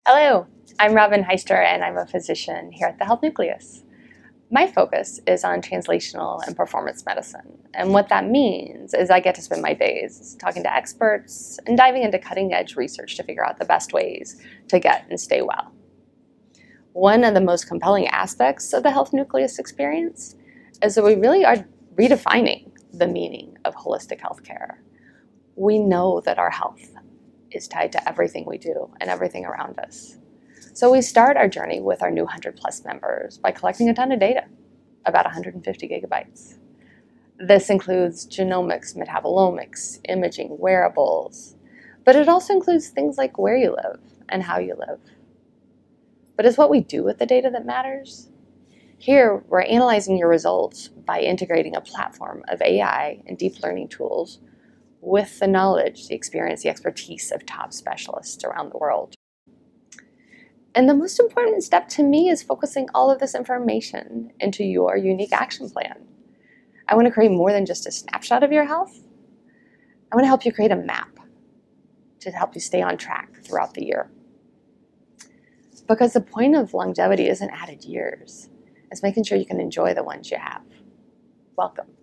Hello, I'm Robyn Heister and I'm a physician here at the Health Nucleus. My focus is on translational and performance medicine. And what that means is I get to spend my days talking to experts and diving into cutting-edge research to figure out the best ways to get and stay well. One of the most compelling aspects of the Health Nucleus experience is that we really are redefining the meaning of holistic healthcare. We know that our health is tied to everything we do and everything around us. So we start our journey with our new 100+ members by collecting a ton of data, about 150 gigabytes. This includes genomics, metabolomics, imaging, wearables, but it also includes things like where you live and how you live. But it's what we do with the data that matters. Here, we're analyzing your results by integrating a platform of AI and deep learning tools with the knowledge, the experience, the expertise of top specialists around the world. And the most important step to me is focusing all of this information into your unique action plan. I want to create more than just a snapshot of your health. I want to help you create a map to help you stay on track throughout the year. Because the point of longevity isn't added years, it's making sure you can enjoy the ones you have. Welcome.